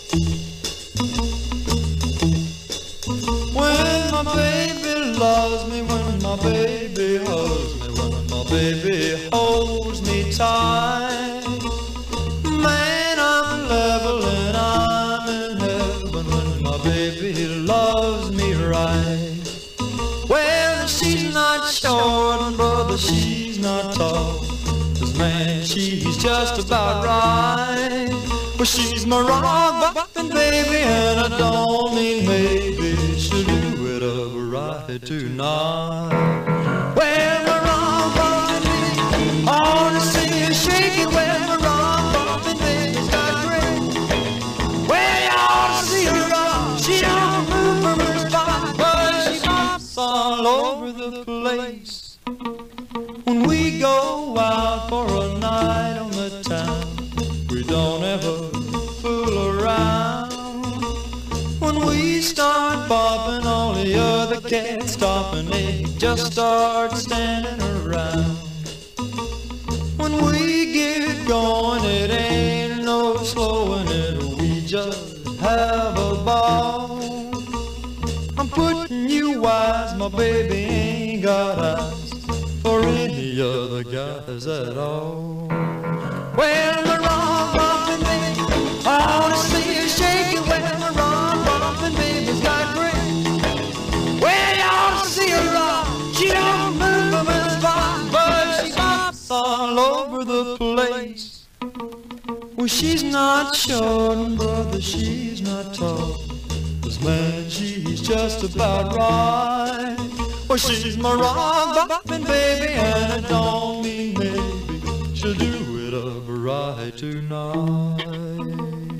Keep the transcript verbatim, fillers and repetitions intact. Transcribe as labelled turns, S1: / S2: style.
S1: When my baby loves me, when my baby hugs me, when my baby holds me tight, man, I'm level and I'm in heaven when my baby loves me right. Well, she's not short, and brother, she's not tall, 'cause man, she's just about right. Well, she's my rock boppin' baby, and I don't mean maybe she'll do it up right tonight. Well, my rock boppin' baby, I wanna see her shake it. Well, my rock boppin' baby's got great. Well, you ought to see her rock. She don't move from her spot, but she bops all over the place. When we go out for a night on the town, we don't ever fool around. When we start bopping, all the other cats stop and they just start standing around. When we get going, it ain't no slowing it, we just have a ball. I'm putting you wise, my baby ain't got eyes for any other guys at all. Well, my rock boppin' baby, I wanna see her shake it. Well, my rock boppin' baby's got great. Well, you ought to see her rock. She don't move from her spot, but she bops all over the place. Well, she's not short, and brother, she's not tall, 'cause man, she's just about right. Well, she's my rock boppin' baby, and I don't mean maybe she'll do it up right tonight.